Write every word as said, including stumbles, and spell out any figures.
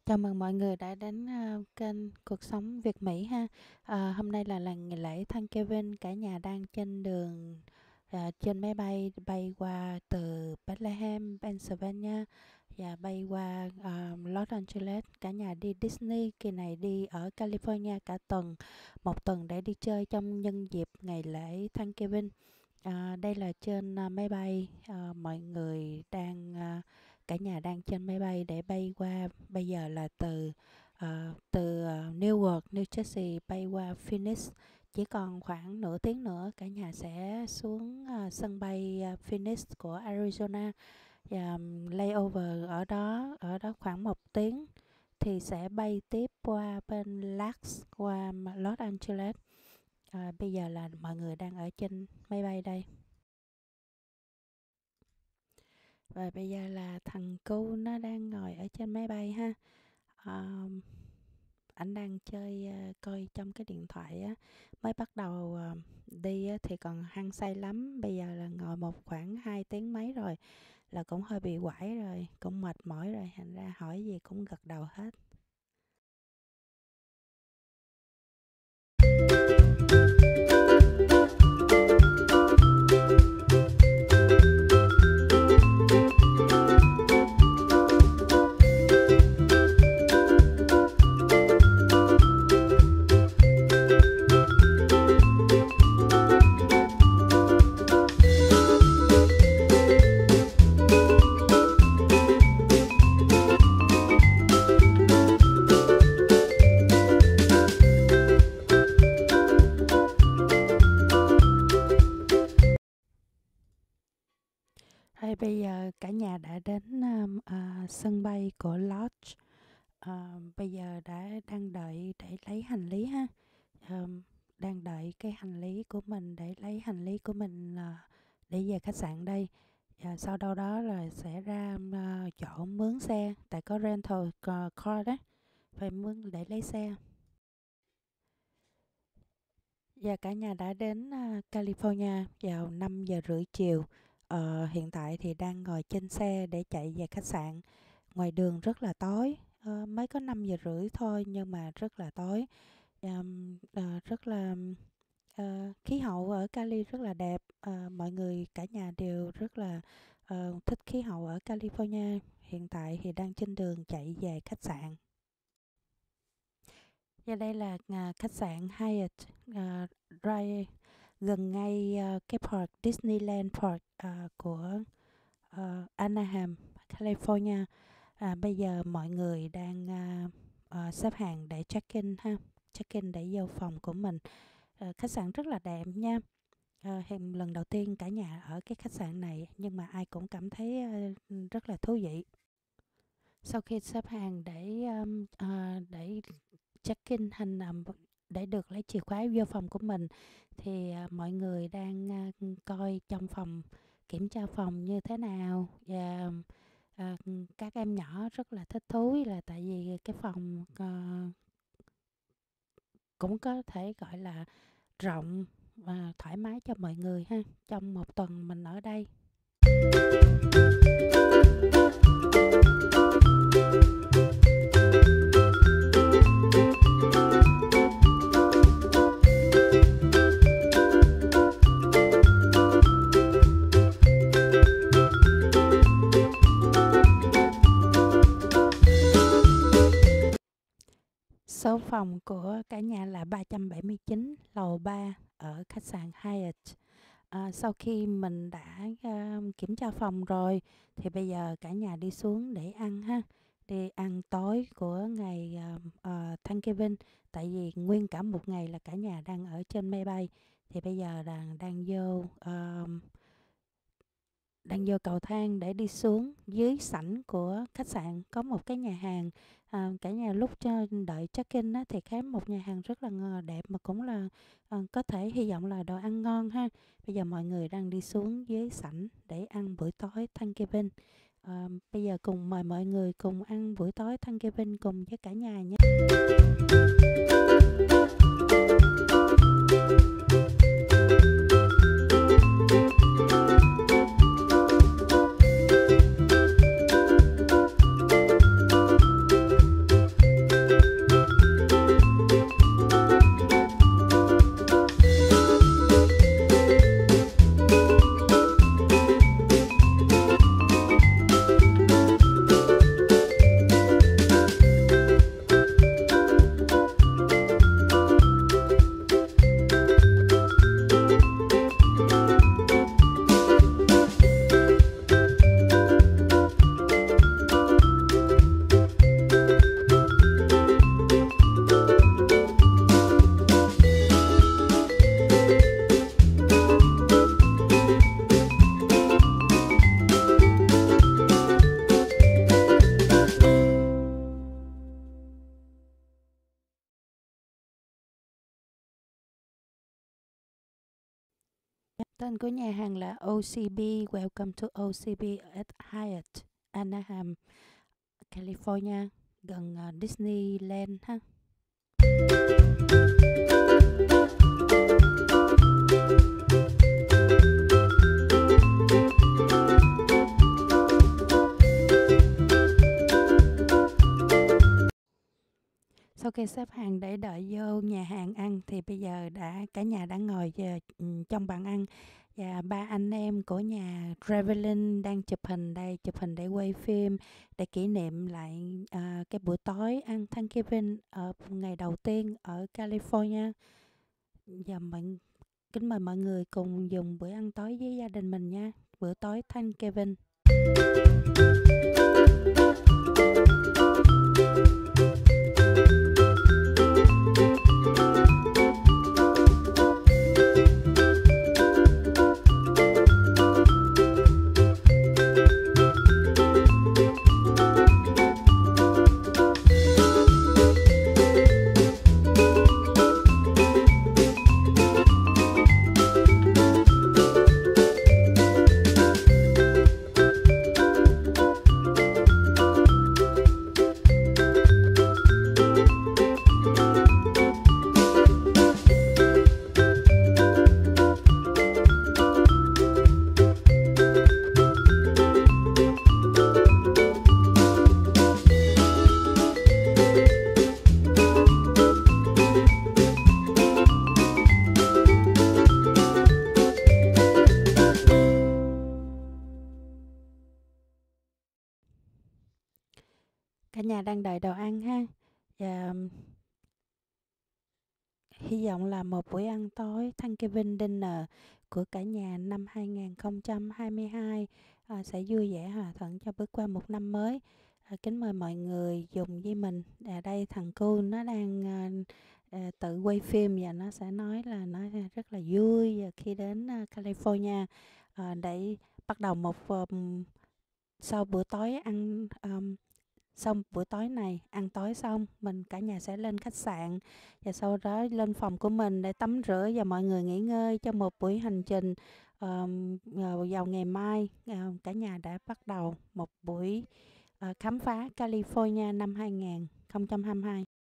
Chào mừng mọi người đã đến ờ, kênh Cuộc Sống Việt Mỹ ha. Ờ, hôm nay là ngày lễ Thanksgiving, cả nhà đang trên đường ờ, trên máy bay bay qua từ Bethlehem, Pennsylvania và bay qua ờ, Los Angeles. Cả nhà đi Disney, kỳ này đi ở California cả tuần, một tuần để đi chơi trong nhân dịp ngày lễ Thanksgiving. Ờ, đây là trên ờ, máy bay, ờ, mọi người đang ờ, cả nhà đang trên máy bay để bay qua. Bây giờ là từ ờ, từ ờ, Newark, New Jersey bay qua Phoenix. Chỉ còn khoảng nửa tiếng nữa cả nhà sẽ xuống ờ, sân bay ờ, Phoenix của Arizona và um, layover ở đó ở đó khoảng một tiếng thì sẽ bay tiếp qua bên Lax qua Los Angeles. À, bây giờ là mọi người đang ở trên máy bay đây. Và bây giờ là thằng cu nó đang ngồi ở trên máy bay ha. Um, ảnh đang chơi uh, coi trong cái điện thoại á. Mới bắt đầu uh, đi á, thì còn hăng say lắm. Bây giờ là ngồi một khoảng hai tiếng mấy rồi, là cũng hơi bị quải rồi, cũng mệt mỏi rồi, thành ra hỏi gì cũng gật đầu hết. Thôi bây giờ cả nhà đã đến um, à, sân bay của Lodge. À, bây giờ đã đang đợi để lấy hành lý ha. Um, đang đợi cái hành lý của mình để lấy hành lý của mình là để về khách sạn đây. Và sau đâu đó là sẽ ra uh, chỗ mướn xe, tại có rental car đó, phải mướn để lấy xe. Và cả nhà đã đến uh, California vào năm giờ rưỡi chiều. Ờ, hiện tại thì đang ngồi trên xe để chạy về khách sạn. Ngoài đường rất là tối, ờ, mới có năm giờ rưỡi thôi nhưng mà rất là tối. Um, ờ, rất là ờ, khí hậu ở Cali rất là đẹp. Ờ, mọi người cả nhà đều rất là ờ, thích khí hậu ở California. Hiện tại thì đang trên đường chạy về khách sạn. Và đây là à, khách sạn Hyatt à, right, gần ngay à, cái park Disneyland Park à, của à, Anaheim, California. À, bây giờ mọi người đang à, à, xếp hàng để check-in ha, check-in để vô phòng của mình. À, khách sạn rất là đẹp nha. À, hiện lần đầu tiên cả nhà ở cái khách sạn này nhưng mà ai cũng cảm thấy à, rất là thú vị. Sau khi xếp hàng để um, à, để check-in hành um, để được lấy chìa khóa vô phòng của mình thì uh, mọi người đang uh, coi trong phòng, kiểm tra phòng như thế nào. Và uh, các em nhỏ rất là thích thú là tại vì cái phòng uh, cũng có thể gọi là rộng và thoải mái cho mọi người ha. Trong một tuần mình ở đây. Số phòng của cả nhà là ba trăm bảy mươi chín, lầu ba ở khách sạn Hyatt. À, sau khi mình đã uh, kiểm tra phòng rồi thì bây giờ cả nhà đi xuống để ăn ha, đi ăn tối của ngày uh, uh, Thanksgiving. Tại vì nguyên cả một ngày là cả nhà đang ở trên máy bay thì bây giờ đang đang vô uh, đang vô cầu thang để đi xuống dưới sảnh của khách sạn. Có một cái nhà hàng, à, cả nhà lúc cho đợi check-in á, thì khám một nhà hàng rất là đẹp mà cũng là à, có thể hy vọng là đồ ăn ngon ha. Bây giờ mọi người đang đi xuống dưới sảnh để ăn buổi tối Thanksgiving. À, bây giờ cùng mời mọi người cùng ăn buổi tối Thanksgiving cùng với cả nhà nhé. Tên của nhà hàng là ô xê bê, Welcome to ô xê bê at Hyatt, Anaheim, California, gần ờ, Disneyland ha. Sau khi xếp hàng để đợi vô nhà hàng ăn thì bây giờ đã cả nhà đã ngồi giờ, ừm, trong bàn ăn, và ba anh em của nhà Traveling đang chụp hình đây, chụp hình để quay phim để kỷ niệm lại à, cái bữa tối ăn Thanksgiving ở ngày đầu tiên ở California. Giờ mình kính mời mọi người cùng dùng bữa ăn tối với gia đình mình nha. Bữa tối Thanksgiving. Cả nhà đang đợi đồ ăn ha. Và hy vọng là một buổi ăn tối Thanksgiving dinner của cả nhà năm hai không hai hai à, sẽ vui vẻ hòa thuận cho bước qua một năm mới. À, kính mời mọi người dùng với mình. À, đây thằng cu nó đang à, à, tự quay phim và nó sẽ nói là nó rất là vui khi đến à, California à, để bắt đầu một um, sau bữa tối ăn um, xong bữa tối này ăn tối xong mình cả nhà sẽ lên khách sạn và sau đó lên phòng của mình để tắm rửa và mọi người nghỉ ngơi cho một buổi hành trình um, vào ngày mai. Uh, cả nhà đã bắt đầu một buổi uh, khám phá California năm hai không hai hai.